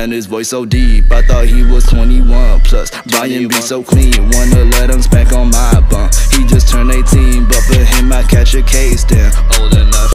man, his voice so deep, I thought he was 21 plus. Brian be so clean, wanna let him spank on my bum. He just turned 18, but for him I catch a case then. Old enough.